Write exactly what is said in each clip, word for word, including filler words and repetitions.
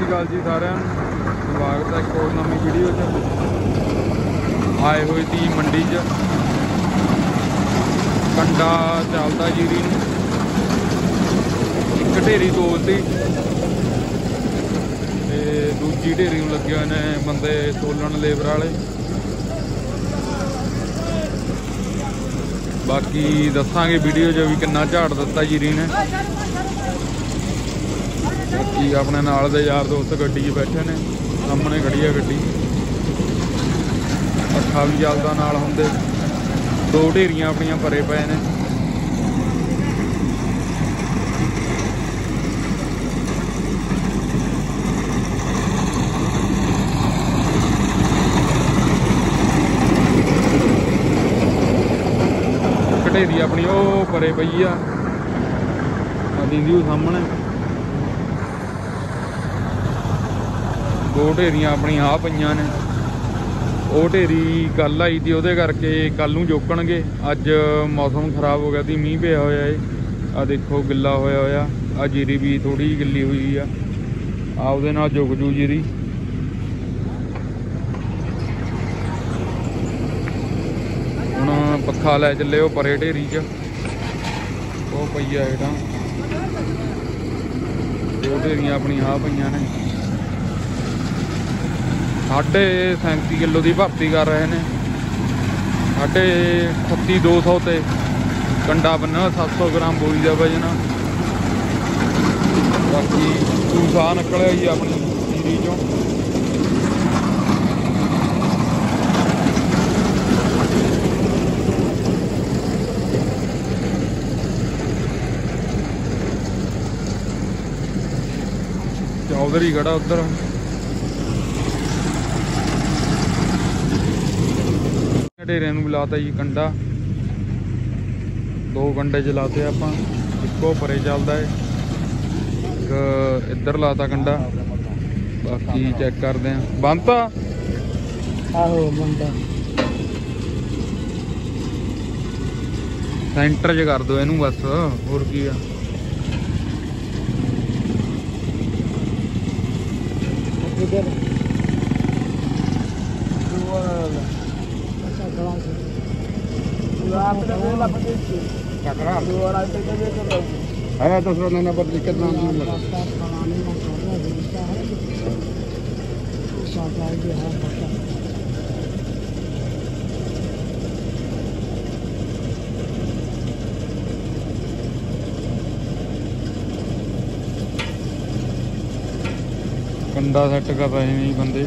श्री अकाल जी सारिਆਂ ਨੂੰ स्वागत है एक और नवी वीडियो च आए हुए थी मंडी च कंडा चलता जीरी एक ढेरी तोलती दूजी ढेरी लगे हुए ने बंदे तोलन लेबर वाले। बाकी दसांगे वीडियो च भी कितना झाड़ दिता जीरी ने। बाकी अपने नाल दे यार दोस्त गड्डी बैठे ने, सामने खड़ी है गड्डी, पट्ठा भी चलदा नाल हुंदे, दो ढेरियां अपनियां भरे पे ने। ढेरी अपनी वो भरे पई आ दीदी सामने, दो ढेरियां अपनी आ पईयां ने। वो ढेरी कल आई थी, वो करके कल नूं जोकणगे। अज मौसम खराब हो गया थी, मीह पिया होया है, आ देखो गिला होया होया। आ जीरी भी थोड़ी गिली हुई आ, आ उहदे नाल जुग जू जीरी। हुण पक्खा लै चले वो परे ढेरी च, वो पई आ हेठां। दो ढेरियां अपनी आ पईयां ने। साढ़े सैंती किलो की भर्ती कर रहे हैं, साढ़े अठत्ती दो सौ ते कंडा बन्ना, सत्त सौ ग्राम बोरी का वजन। बाकी दूसा निकल ही अपनी जीरी चों। चौधरी खड़ा उधर, ढेरे नूं लाता जी कंडा, दो कंडे चलाते आप। इको परे चलता है, एक इधर लाता कंडा। बाकी चेक करते हैं बनता आहो बनता सेंटर च कर दो इनू बस, होर की आ। है तो सुनना पर दिक्कत ना कंडा सेट कर रहे नहीं बंदे।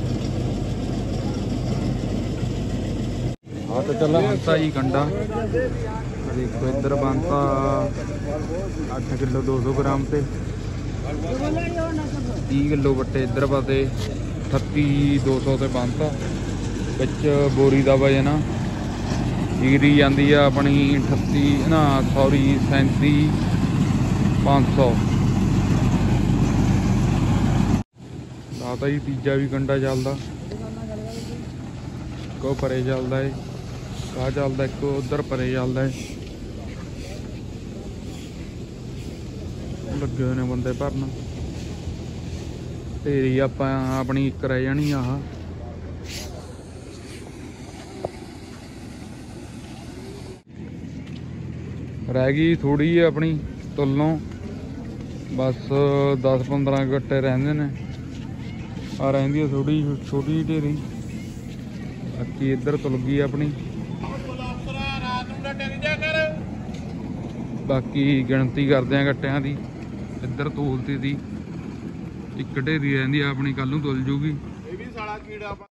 हाँ तो चला बनता जी कंडा, देखो इधर बनता अठ किलो दो सौ ग्राम से, तीह किलो बट्टे इधर पाते अठत्ती दो सौ से बनता। बिच बोरी का वजन जीरी जाती है अपनी अठत्ती ना सॉरी सैंती पाँच सौ। लाता जी तीजा भी कंडा चलता, को परे चलता है, कहा चलता एक उधर परे चलता है। लगे हुए ने बंदे भरन, ढेरी आप अपनी एक रह जानी। आह रह गई थोड़ी है अपनी तुलों, बस दस पंद्रह गट्टे रहंदे ने। आ रही है थोड़ी छोटी ढेरी, बाकी इधर तुल गई अपनी। बाकी गिणती करते हैं गट्टियां की, इधर तोलती थी एक ढेरी रही अपनी, कल नूं तुल जूगी।